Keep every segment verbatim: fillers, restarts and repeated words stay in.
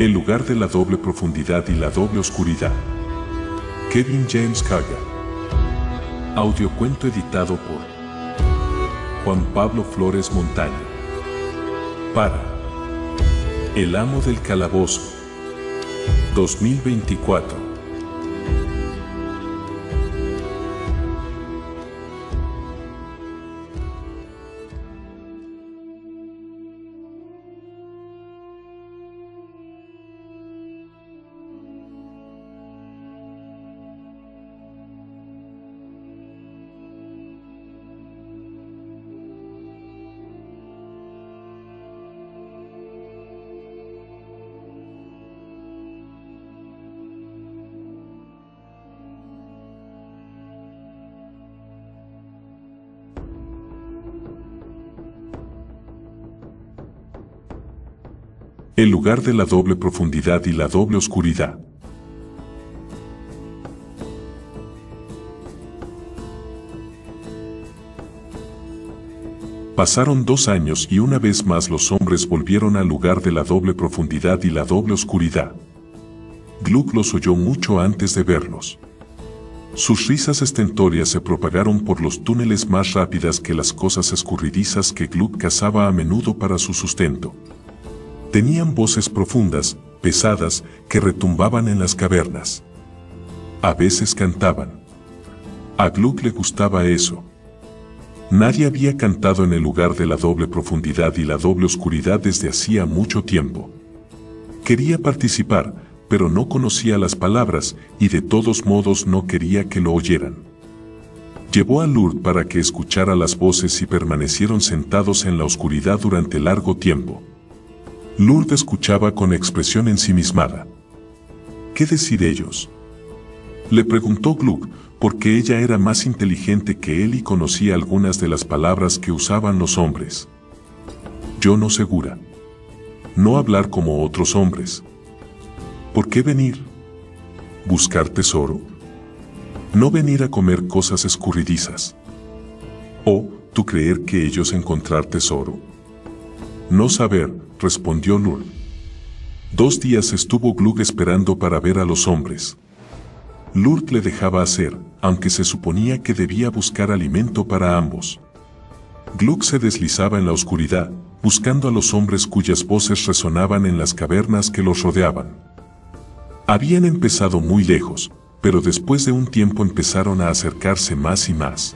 El lugar de la doble profundidad y la doble oscuridad. Kevin James Kaga. Audiocuento editado por Juan Pablo Flores Montaño. Para El Amo del Calabozo. dos mil veinticuatro. El lugar de la doble profundidad y la doble oscuridad. Pasaron dos años y una vez más los hombres volvieron al lugar de la doble profundidad y la doble oscuridad. Gluck los oyó mucho antes de verlos. Sus risas estentóreas se propagaron por los túneles más rápidas que las cosas escurridizas que Gluck cazaba a menudo para su sustento. Tenían voces profundas, pesadas, que retumbaban en las cavernas. A veces cantaban. A Gluck le gustaba eso. Nadie había cantado en el lugar de la doble profundidad y la doble oscuridad desde hacía mucho tiempo. Quería participar, pero no conocía las palabras y de todos modos no quería que lo oyeran. Llevó a Lourdes para que escuchara las voces y permanecieron sentados en la oscuridad durante largo tiempo. Lourdes escuchaba con expresión ensimismada. ¿Qué decir ellos? Le preguntó Gluck, porque ella era más inteligente que él y conocía algunas de las palabras que usaban los hombres. Yo no segura. No hablar como otros hombres. ¿Por qué venir? ¿Buscar tesoro? No venir a comer cosas escurridizas. ¿O tú creer que ellos encontrar tesoro? No saber, respondió Lourdes. Dos días estuvo Gluck esperando para ver a los hombres. Lourdes le dejaba hacer, aunque se suponía que debía buscar alimento para ambos. Gluck se deslizaba en la oscuridad, buscando a los hombres cuyas voces resonaban en las cavernas que los rodeaban. Habían empezado muy lejos, pero después de un tiempo empezaron a acercarse más y más.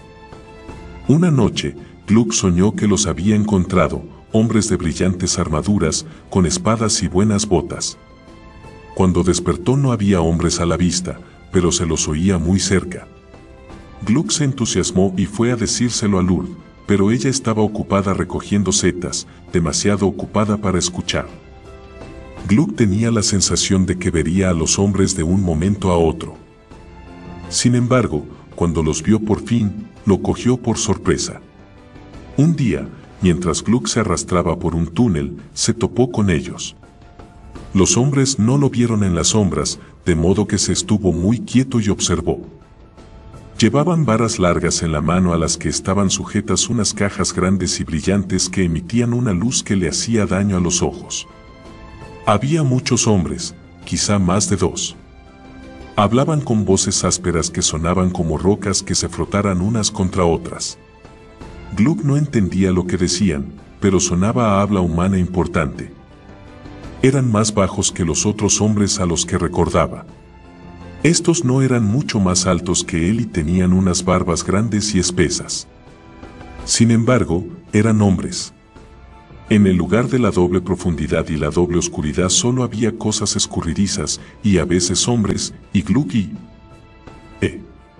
Una noche, Gluck soñó que los había encontrado, hombres de brillantes armaduras, con espadas y buenas botas. Cuando despertó no había hombres a la vista, pero se los oía muy cerca. Gluck se entusiasmó y fue a decírselo a Lourdes, pero ella estaba ocupada recogiendo setas, demasiado ocupada para escuchar. Gluck tenía la sensación de que vería a los hombres de un momento a otro. Sin embargo, cuando los vio por fin, lo cogió por sorpresa. Un día, mientras Gluck se arrastraba por un túnel, se topó con ellos. Los hombres no lo vieron en las sombras, de modo que se estuvo muy quieto y observó. Llevaban varas largas en la mano a las que estaban sujetas unas cajas grandes y brillantes que emitían una luz que le hacía daño a los ojos. Había muchos hombres, quizá más de dos. Hablaban con voces ásperas que sonaban como rocas que se frotaran unas contra otras. Gluck no entendía lo que decían, pero sonaba a habla humana importante. Eran más bajos que los otros hombres a los que recordaba. Estos no eran mucho más altos que él y tenían unas barbas grandes y espesas. Sin embargo, eran hombres. En el lugar de la doble profundidad y la doble oscuridad solo había cosas escurridizas, y a veces hombres, y Gluck y... Eh.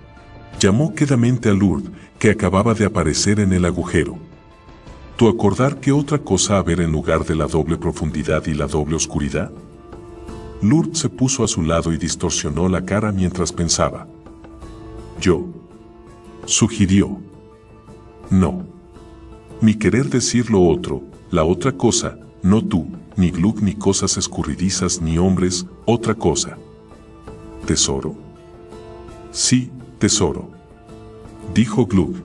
Llamó quedamente a Lourdes, que acababa de aparecer en el agujero. ¿Tú acordar qué otra cosa haber en lugar de la doble profundidad y la doble oscuridad? Lourdes se puso a su lado y distorsionó la cara mientras pensaba. Yo. Sugirió. No. Mi querer decir lo otro, la otra cosa, no tú, ni Gluck ni cosas escurridizas ni hombres, otra cosa. ¿Tesoro? Sí, tesoro. Dijo Gluck.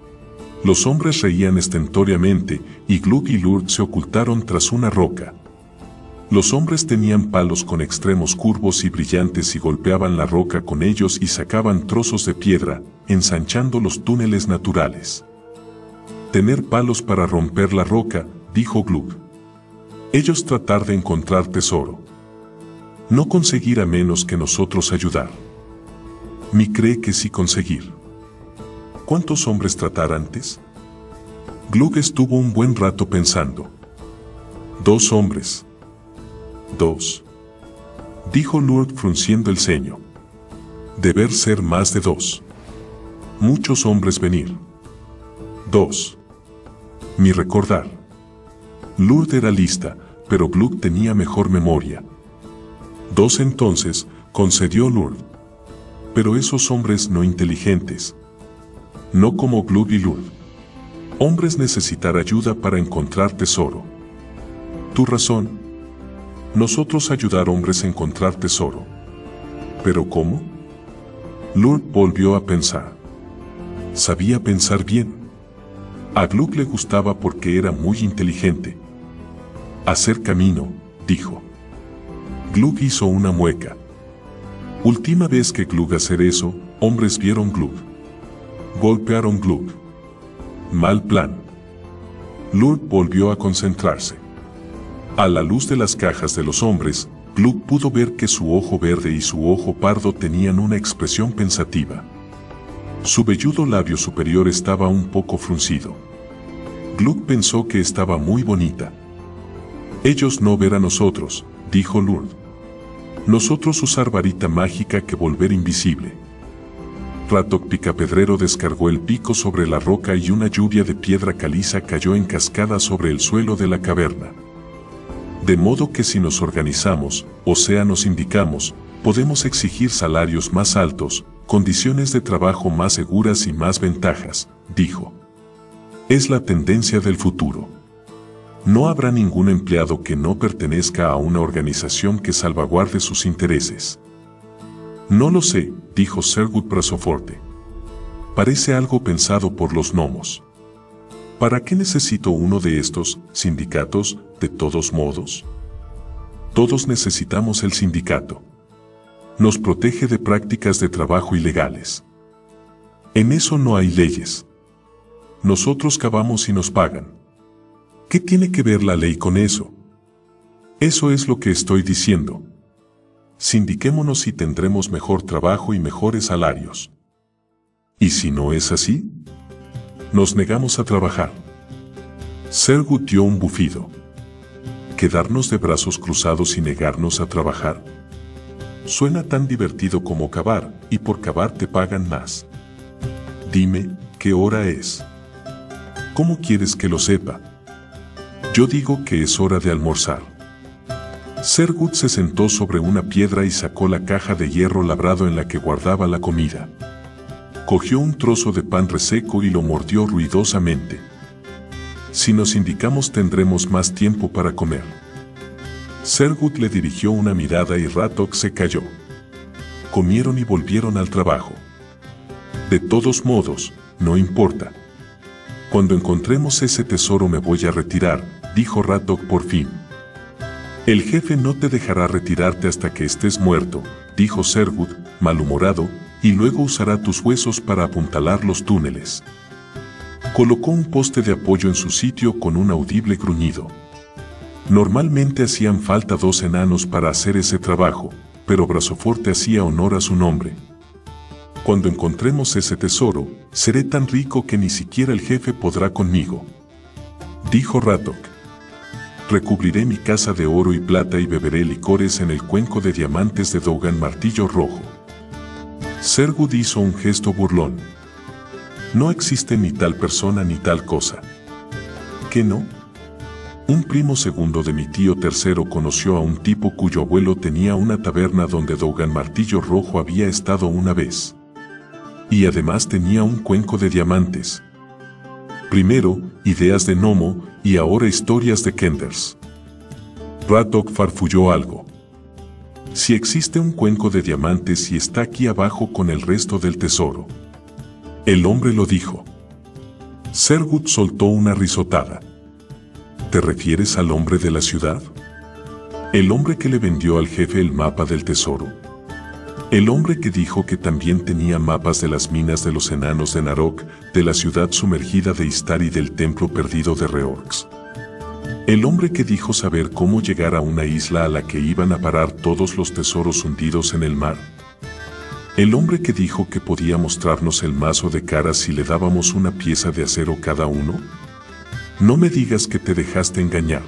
Los hombres reían estentóreamente, y Gluck y Lourdes se ocultaron tras una roca. Los hombres tenían palos con extremos curvos y brillantes y golpeaban la roca con ellos y sacaban trozos de piedra, ensanchando los túneles naturales. Tener palos para romper la roca, dijo Glug. Ellos tratar de encontrar tesoro. No conseguir a menos que nosotros ayudar. Mi cree que sí conseguir. ¿Cuántos hombres tratar antes? Glug estuvo un buen rato pensando. Dos hombres. Dos. Dijo Lurd frunciendo el ceño. Deber ser más de dos. Muchos hombres venir. Dos. Mi recordar. Lurd era lista, pero Glug tenía mejor memoria. Dos entonces, concedió Lurd. Pero esos hombres no inteligentes. No como Glug y Lurd. Hombres necesitar ayuda para encontrar tesoro. Tu razón. Nosotros ayudar hombres a encontrar tesoro. ¿Pero cómo? Lurd volvió a pensar. Sabía pensar bien. A Glug le gustaba porque era muy inteligente. Hacer camino, dijo. Glug hizo una mueca. Última vez que Glug hacer eso, hombres vieron Glug. Golpearon Glug. Mal plan. Lurd volvió a concentrarse. A la luz de las cajas de los hombres, Glug pudo ver que su ojo verde y su ojo pardo tenían una expresión pensativa. Su velludo labio superior estaba un poco fruncido. Glug pensó que estaba muy bonita. Ellos no ver a nosotros, dijo Lurd. Nosotros usar varita mágica que volver invisible. Ratok Picapedrero descargó el pico sobre la roca y una lluvia de piedra caliza cayó en cascada sobre el suelo de la caverna. De modo que si nos organizamos, o sea nos indicamos, podemos exigir salarios más altos, condiciones de trabajo más seguras y más ventajas, dijo. Es la tendencia del futuro. No habrá ningún empleado que no pertenezca a una organización que salvaguarde sus intereses. No lo sé, dijo Sergut Brazoforte. Parece algo pensado por los gnomos. ¿Para qué necesito uno de estos sindicatos, de todos modos? Todos necesitamos el sindicato. Nos protege de prácticas de trabajo ilegales. En eso no hay leyes. Nosotros cavamos y nos pagan. ¿Qué tiene que ver la ley con eso? Eso es lo que estoy diciendo. Sindiquémonos y tendremos mejor trabajo y mejores salarios. ¿Y si no es así? Nos negamos a trabajar. Sergut dio un bufido. ¿Quedarnos de brazos cruzados y negarnos a trabajar? Suena tan divertido como cavar, y por cavar te pagan más. Dime, ¿qué hora es? ¿Cómo quieres que lo sepa? Yo digo que es hora de almorzar. Sergut se sentó sobre una piedra y sacó la caja de hierro labrado en la que guardaba la comida. Cogió un trozo de pan reseco y lo mordió ruidosamente. Si nos indicamos tendremos más tiempo para comer. Sergut le dirigió una mirada y Ratok se calló. Comieron y volvieron al trabajo. De todos modos, no importa. Cuando encontremos ese tesoro me voy a retirar, dijo Ratok por fin. El jefe no te dejará retirarte hasta que estés muerto, dijo Sergut, malhumorado, y luego usará tus huesos para apuntalar los túneles. Colocó un poste de apoyo en su sitio con un audible gruñido. Normalmente hacían falta dos enanos para hacer ese trabajo, pero Brazoforte hacía honor a su nombre. Cuando encontremos ese tesoro, seré tan rico que ni siquiera el jefe podrá conmigo, dijo Ratok. Recubriré mi casa de oro y plata y beberé licores en el cuenco de diamantes de Dogan Martillo Rojo. Sergut hizo un gesto burlón. No existe ni tal persona ni tal cosa. ¿Qué no? Un primo segundo de mi tío tercero conoció a un tipo cuyo abuelo tenía una taberna donde Dogan Martillo Rojo había estado una vez. Y además tenía un cuenco de diamantes. Primero, ideas de gnomo, y ahora historias de Kenders. Ratok farfulló algo. Si existe un cuenco de diamantes y está aquí abajo con el resto del tesoro. El hombre lo dijo. Sergut soltó una risotada. ¿Te refieres al hombre de la ciudad? El hombre que le vendió al jefe el mapa del tesoro. El hombre que dijo que también tenía mapas de las minas de los enanos de Narok, de la ciudad sumergida de Istar y del templo perdido de Reorx. El hombre que dijo saber cómo llegar a una isla a la que iban a parar todos los tesoros hundidos en el mar. El hombre que dijo que podía mostrarnos el mazo de caras si le dábamos una pieza de acero cada uno. No me digas que te dejaste engañar.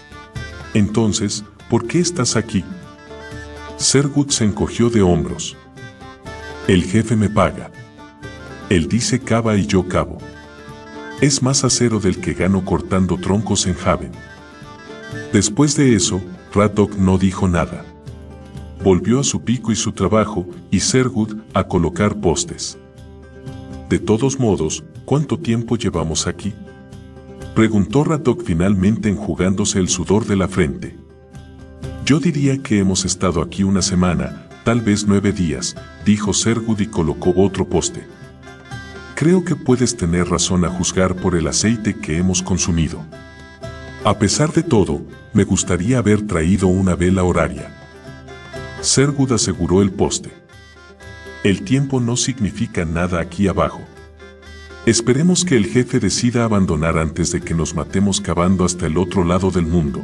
Entonces, ¿por qué estás aquí? Sergut se encogió de hombros. El jefe me paga. Él dice cava y yo cavo. Es más acero del que gano cortando troncos en Haven. Después de eso, Radok no dijo nada. Volvió a su pico y su trabajo, y Sergut a colocar postes. De todos modos, ¿cuánto tiempo llevamos aquí? Preguntó Radok finalmente enjugándose el sudor de la frente. Yo diría que hemos estado aquí una semana, tal vez nueve días, dijo Sergut y colocó otro poste. Creo que puedes tener razón a juzgar por el aceite que hemos consumido. A pesar de todo, me gustaría haber traído una vela horaria. Sergut aseguró el poste. El tiempo no significa nada aquí abajo. Esperemos que el jefe decida abandonar antes de que nos matemos cavando hasta el otro lado del mundo.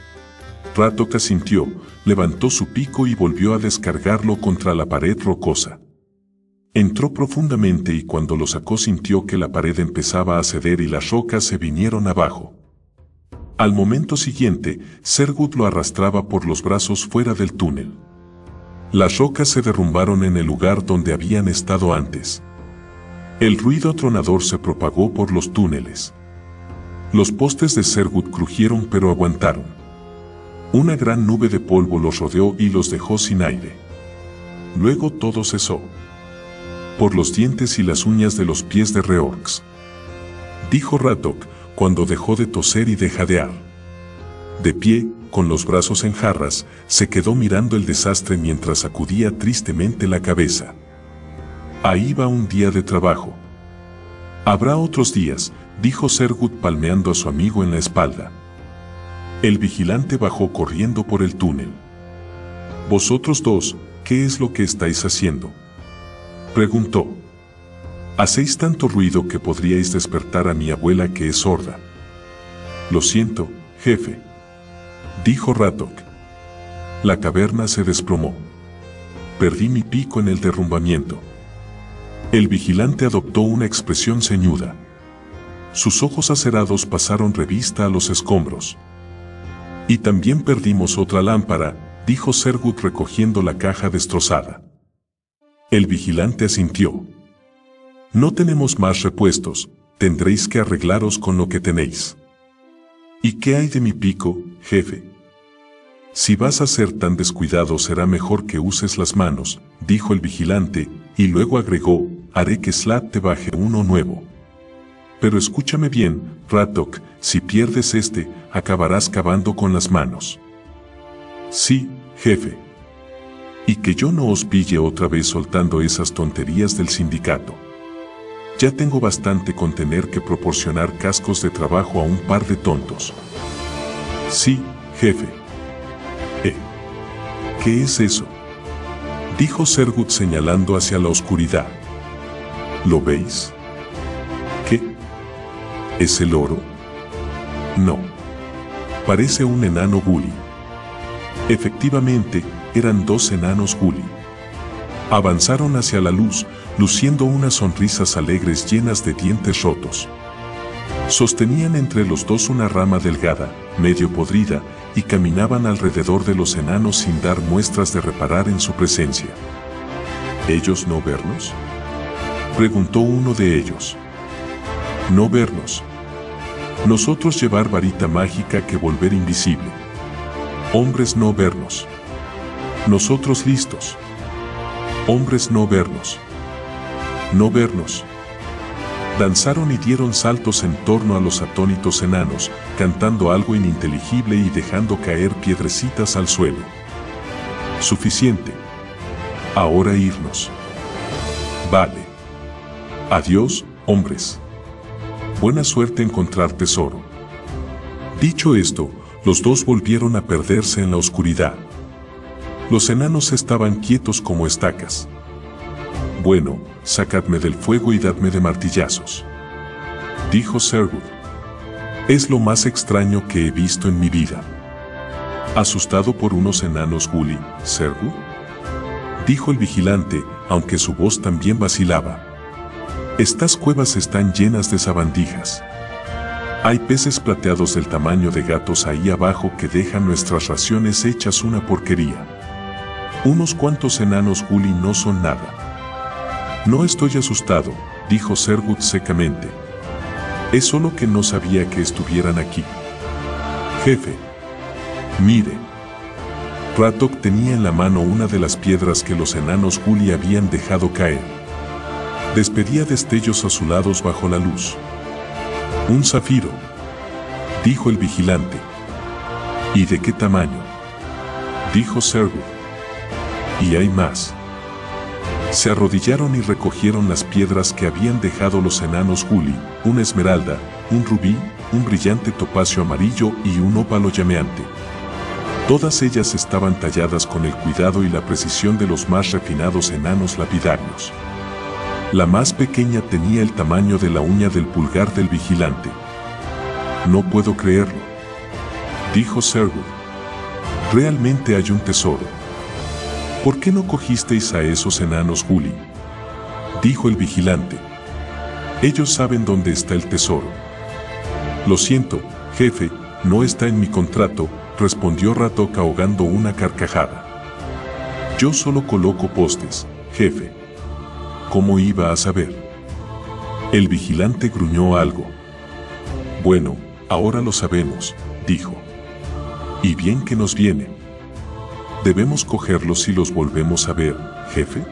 Radok asintió, levantó su pico y volvió a descargarlo contra la pared rocosa. Entró profundamente y cuando lo sacó sintió que la pared empezaba a ceder y las rocas se vinieron abajo. Al momento siguiente, Sergut lo arrastraba por los brazos fuera del túnel. Las rocas se derrumbaron en el lugar donde habían estado antes. El ruido tronador se propagó por los túneles. Los postes de Sergut crujieron pero aguantaron. Una gran nube de polvo los rodeó y los dejó sin aire. Luego todo cesó. Por los dientes y las uñas de los pies de Reorx, dijo Radok, cuando dejó de toser y de jadear. De pie, con los brazos en jarras, se quedó mirando el desastre mientras sacudía tristemente la cabeza. Ahí va un día de trabajo. Habrá otros días, dijo Sergut palmeando a su amigo en la espalda. El vigilante bajó corriendo por el túnel. Vosotros dos, ¿qué es lo que estáis haciendo?, preguntó. Hacéis tanto ruido que podríais despertar a mi abuela que es sorda. Lo siento, jefe, dijo Radok. La caverna se desplomó. Perdí mi pico en el derrumbamiento. El vigilante adoptó una expresión ceñuda. Sus ojos acerados pasaron revista a los escombros. Y también perdimos otra lámpara, dijo Sergut recogiendo la caja destrozada. El vigilante asintió. No tenemos más repuestos, tendréis que arreglaros con lo que tenéis. ¿Y qué hay de mi pico, jefe? Si vas a ser tan descuidado será mejor que uses las manos, dijo el vigilante, y luego agregó, haré que Slat te baje uno nuevo. Pero escúchame bien, Radok, si pierdes este, acabarás cavando con las manos. Sí, jefe. Y que yo no os pille otra vez soltando esas tonterías del sindicato. Ya tengo bastante con tener que proporcionar cascos de trabajo a un par de tontos. Sí, jefe. ¿Eh? ¿Qué es eso?, dijo Sergut señalando hacia la oscuridad. ¿Lo veis? ¿Qué? ¿Es el oro? No. Parece un enano guli. Efectivamente, eran dos enanos guli. Avanzaron hacia la luz, luciendo unas sonrisas alegres llenas de dientes rotos. Sostenían entre los dos una rama delgada, medio podrida, y caminaban alrededor de los enanos sin dar muestras de reparar en su presencia. ¿Ellos no vernos?, preguntó uno de ellos. No vernos. Nosotros llevar varita mágica que volver invisible. Hombres no vernos. Nosotros listos. Hombres no vernos. No vernos. Danzaron y dieron saltos en torno a los atónitos enanos, cantando algo ininteligible y dejando caer piedrecitas al suelo. Suficiente. Ahora irnos. Vale. Adiós, hombres. Buena suerte encontrar tesoro. Dicho esto, Los dos volvieron a perderse en la oscuridad. Los enanos estaban quietos como estacas. «Bueno, sacadme del fuego y dadme de martillazos», dijo Serwood. «Es lo más extraño que he visto en mi vida». «¿Asustado por unos enanos Gully, Serwood?», dijo el vigilante, aunque su voz también vacilaba. «Estas cuevas están llenas de sabandijas. Hay peces plateados del tamaño de gatos ahí abajo que dejan nuestras raciones hechas una porquería. Unos cuantos enanos Gully no son nada». «No estoy asustado», dijo Serwood secamente. «Es solo que no sabía que estuvieran aquí». «Jefe, mire». Ratok tenía en la mano una de las piedras que los enanos Gully habían dejado caer. Despedía destellos azulados bajo la luz. «Un zafiro», dijo el vigilante. «¿Y de qué tamaño?», dijo Serwood. «Y hay más». Se arrodillaron y recogieron las piedras que habían dejado los enanos Gully, una esmeralda, un rubí, un brillante topacio amarillo y un ópalo llameante. Todas ellas estaban talladas con el cuidado y la precisión de los más refinados enanos lapidarios. La más pequeña tenía el tamaño de la uña del pulgar del vigilante. «No puedo creerlo», dijo Serwood. «Realmente hay un tesoro». «¿Por qué no cogisteis a esos enanos Gully?», dijo el vigilante. «Ellos saben dónde está el tesoro». «Lo siento, jefe, no está en mi contrato», respondió Ratok ahogando una carcajada. «Yo solo coloco postes, jefe». «¿Cómo iba a saber?». El vigilante gruñó algo. «Bueno, ahora lo sabemos», dijo. «Y bien que nos viene. ¿Debemos cogerlos si los volvemos a ver, jefe?».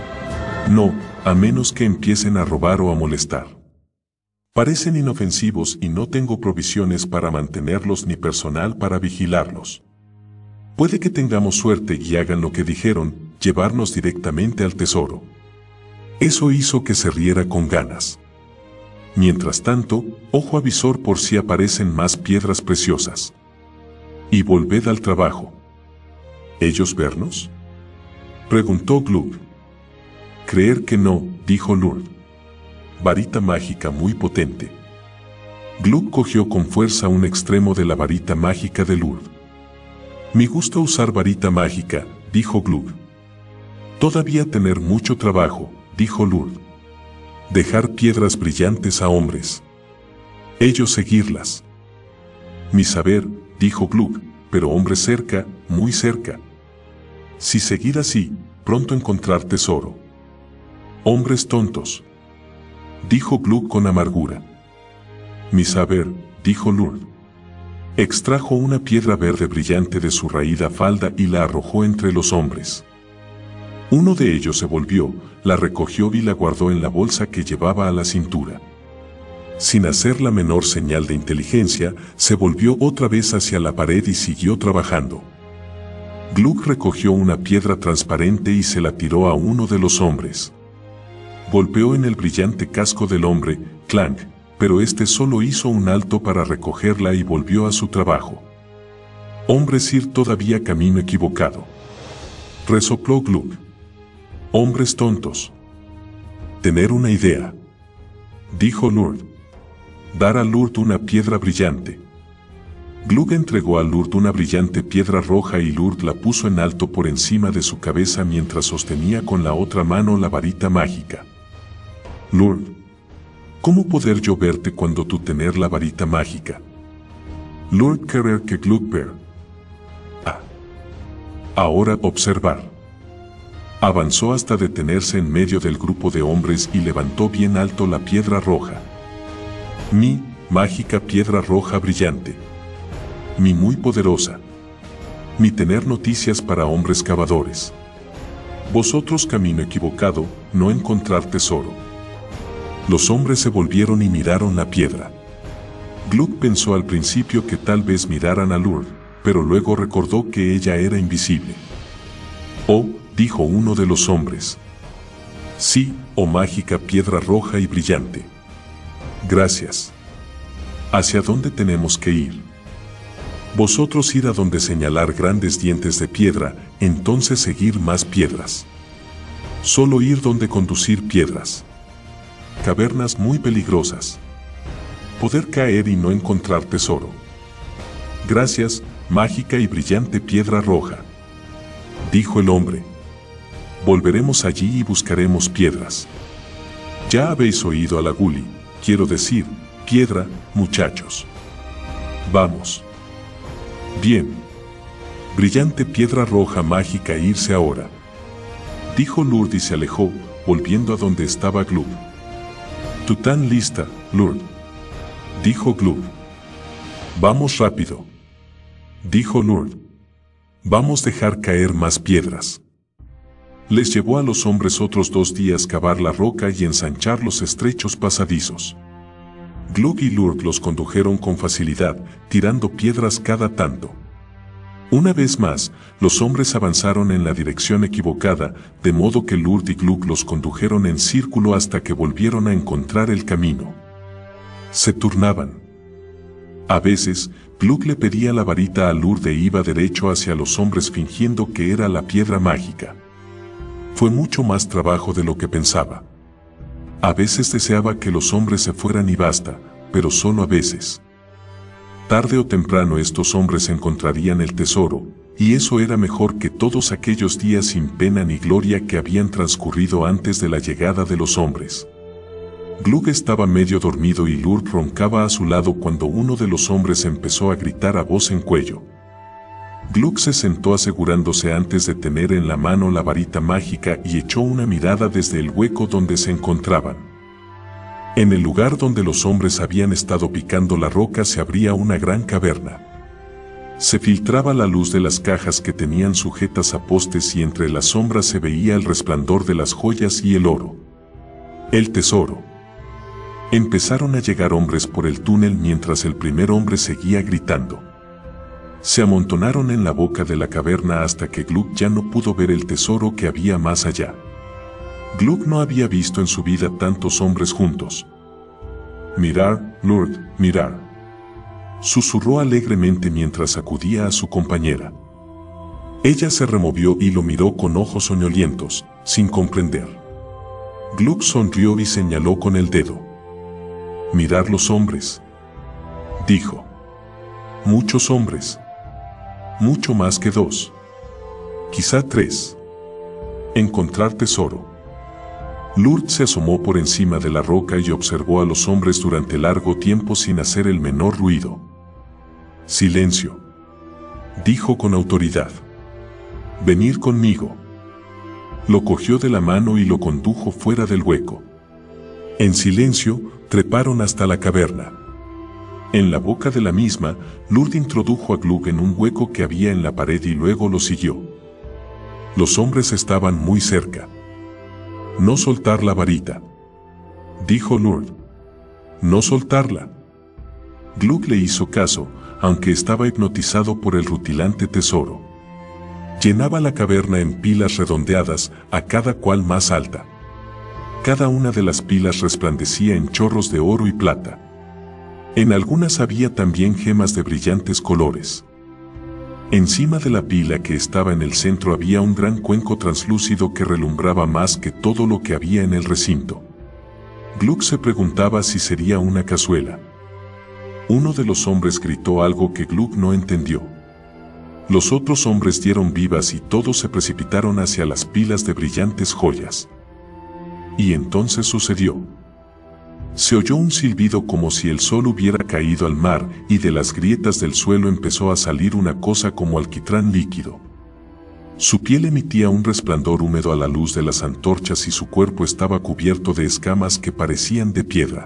«No, a menos que empiecen a robar o a molestar. Parecen inofensivos y no tengo provisiones para mantenerlos ni personal para vigilarlos. Puede que tengamos suerte y hagan lo que dijeron, llevarnos directamente al tesoro». Eso hizo que se riera con ganas. «Mientras tanto, ojo avisor por si aparecen más piedras preciosas. Y volved al trabajo». «¿Ellos vernos?», preguntó Glug. «Creer que no», dijo Lurd. «Varita mágica muy potente». Glug cogió con fuerza un extremo de la varita mágica de Lurd. «Me gusta usar varita mágica», dijo Glug. «Todavía tener mucho trabajo», dijo Lurd. «Dejar piedras brillantes a hombres. Ellos seguirlas». «Mi saber», dijo Glug, «pero hombres cerca, muy cerca. Si seguir así, pronto encontrar tesoro». «Hombres tontos», dijo Glug con amargura. «Mi saber», dijo Lurd. Extrajo una piedra verde brillante de su raída falda y la arrojó entre los hombres. Uno de ellos se volvió, la recogió y la guardó en la bolsa que llevaba a la cintura. Sin hacer la menor señal de inteligencia, se volvió otra vez hacia la pared y siguió trabajando. Glug recogió una piedra transparente y se la tiró a uno de los hombres. Golpeó en el brillante casco del hombre, clank, pero este solo hizo un alto para recogerla y volvió a su trabajo. «Hombres ir todavía camino equivocado», resopló Glug. «Hombres tontos. Tener una idea», dijo Lurd. «Dar a Lurd una piedra brillante». Glug entregó a Lurd una brillante piedra roja y Lurd la puso en alto por encima de su cabeza mientras sostenía con la otra mano la varita mágica. «Lurd, ¿cómo poder yo verte cuando tú tener la varita mágica?». «Lurd querer que Glug ver». «Ah. Ahora observar». Avanzó hasta detenerse en medio del grupo de hombres y levantó bien alto la piedra roja. «Mi, mágica piedra roja brillante. Mi muy poderosa. Mi tener noticias para hombres cavadores. Vosotros camino equivocado, no encontrar tesoro». Los hombres se volvieron y miraron la piedra. Glug pensó al principio que tal vez miraran a Lurd, pero luego recordó que ella era invisible. «Oh», dijo uno de los hombres. «Sí, oh mágica piedra roja y brillante. Gracias. ¿Hacia dónde tenemos que ir?». Vosotros ir a donde señalar grandes dientes de piedra, entonces seguir más piedras. Solo ir donde conducir piedras. Cavernas muy peligrosas. Poder caer y no encontrar tesoro. Gracias, mágica y brillante piedra roja. Dijo el hombre. Volveremos allí y buscaremos piedras. Ya habéis oído a la Gully, quiero decir, piedra, muchachos. Vamos. Bien. Brillante piedra roja mágica irse ahora. Dijo Lourdes y se alejó, volviendo a donde estaba Glub. Tú tan lista, Lourdes. Dijo Glub. Vamos rápido. Dijo Lourdes. Vamos a dejar caer más piedras. Les llevó a los hombres otros dos días cavar la roca y ensanchar los estrechos pasadizos. Glug y Lourdes los condujeron con facilidad, tirando piedras cada tanto. Una vez más, los hombres avanzaron en la dirección equivocada, de modo que Lourdes y Glug los condujeron en círculo hasta que volvieron a encontrar el camino. Se turnaban. A veces, Glug le pedía la varita a Lourdes e iba derecho hacia los hombres fingiendo que era la piedra mágica. Fue mucho más trabajo de lo que pensaba. A veces deseaba que los hombres se fueran y basta, pero solo a veces. Tarde o temprano estos hombres encontrarían el tesoro, y eso era mejor que todos aquellos días sin pena ni gloria que habían transcurrido antes de la llegada de los hombres. Glug estaba medio dormido y Lourdes roncaba a su lado cuando uno de los hombres empezó a gritar a voz en cuello. Glug se sentó asegurándose antes de tener en la mano la varita mágica y echó una mirada desde el hueco donde se encontraban. En el lugar donde los hombres habían estado picando la roca se abría una gran caverna. Se filtraba la luz de las cajas que tenían sujetas a postes y entre las sombras se veía el resplandor de las joyas y el oro. El tesoro. Empezaron a llegar hombres por el túnel mientras el primer hombre seguía gritando. Se amontonaron en la boca de la caverna hasta que Glug ya no pudo ver el tesoro que había más allá. Glug no había visto en su vida tantos hombres juntos. Mirar, Lourdes, mirar. Susurró alegremente mientras acudía a su compañera. Ella se removió y lo miró con ojos soñolientos, sin comprender. Glug sonrió y señaló con el dedo. Mirar los hombres. Dijo. Muchos hombres. Mucho más que dos. Quizá tres. Encontrar tesoro. Lourdes se asomó por encima de la roca y observó a los hombres durante largo tiempo sin hacer el menor ruido. Silencio. Dijo con autoridad. Venir conmigo. Lo cogió de la mano y lo condujo fuera del hueco. En silencio, treparon hasta la caverna. En la boca de la misma, Lourdes introdujo a Glug en un hueco que había en la pared y luego lo siguió. Los hombres estaban muy cerca. No soltar la varita. Dijo Lourdes. No soltarla. Glug le hizo caso, aunque estaba hipnotizado por el rutilante tesoro. Llenaba la caverna en pilas redondeadas, a cada cual más alta. Cada una de las pilas resplandecía en chorros de oro y plata. En algunas había también gemas de brillantes colores. Encima de la pila que estaba en el centro había un gran cuenco translúcido que relumbraba más que todo lo que había en el recinto. Glug se preguntaba si sería una cazuela. Uno de los hombres gritó algo que Glug no entendió. Los otros hombres dieron vivas y todos se precipitaron hacia las pilas de brillantes joyas. Y entonces sucedió. Se oyó un silbido como si el sol hubiera caído al mar y de las grietas del suelo empezó a salir una cosa como alquitrán líquido. Su piel emitía un resplandor húmedo a la luz de las antorchas y su cuerpo estaba cubierto de escamas que parecían de piedra.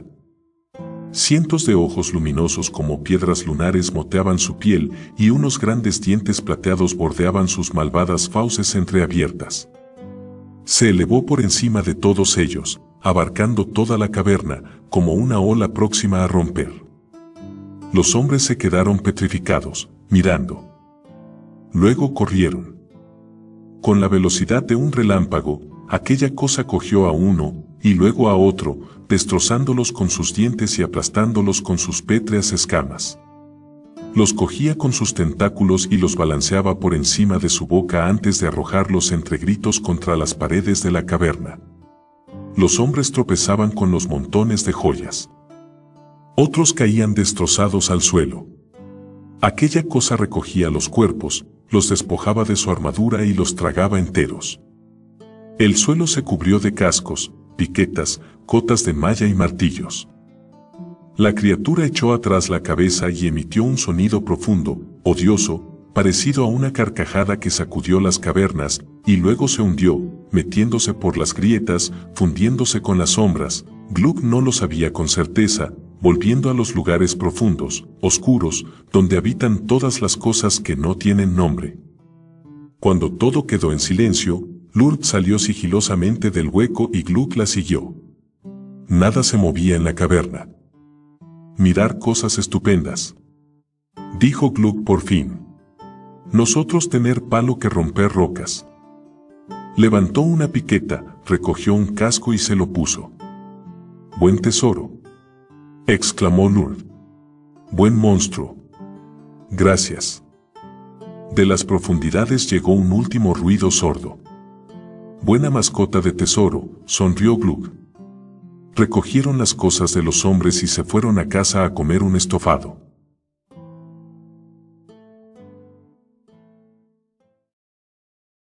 Cientos de ojos luminosos como piedras lunares moteaban su piel y unos grandes dientes plateados bordeaban sus malvadas fauces entreabiertas. Se elevó por encima de todos ellos, abarcando toda la caverna, como una ola próxima a romper. Los hombres se quedaron petrificados, mirando. Luego corrieron. Con la velocidad de un relámpago, aquella cosa cogió a uno, y luego a otro, destrozándolos con sus dientes y aplastándolos con sus pétreas escamas. Los cogía con sus tentáculos y los balanceaba por encima de su boca antes de arrojarlos entre gritos contra las paredes de la caverna. Los hombres tropezaban con los montones de joyas. Otros caían destrozados al suelo. Aquella cosa recogía los cuerpos, los despojaba de su armadura y los tragaba enteros. El suelo se cubrió de cascos, piquetas, cotas de malla y martillos. La criatura echó atrás la cabeza y emitió un sonido profundo, odioso, parecido a una carcajada que sacudió las cavernas, y luego se hundió, metiéndose por las grietas, fundiéndose con las sombras. Gluck no lo sabía con certeza, volviendo a los lugares profundos, oscuros, donde habitan todas las cosas que no tienen nombre. Cuando todo quedó en silencio, Lourdes salió sigilosamente del hueco y Gluck la siguió. Nada se movía en la caverna. Mirar cosas estupendas, dijo Gluck por fin. Nosotros tener palo que romper rocas. Levantó una piqueta, recogió un casco y se lo puso. Buen tesoro, exclamó Lourdes. Buen monstruo. Gracias. De las profundidades llegó un último ruido sordo. Buena mascota de tesoro, sonrió Gluck. Recogieron las cosas de los hombres y se fueron a casa a comer un estofado.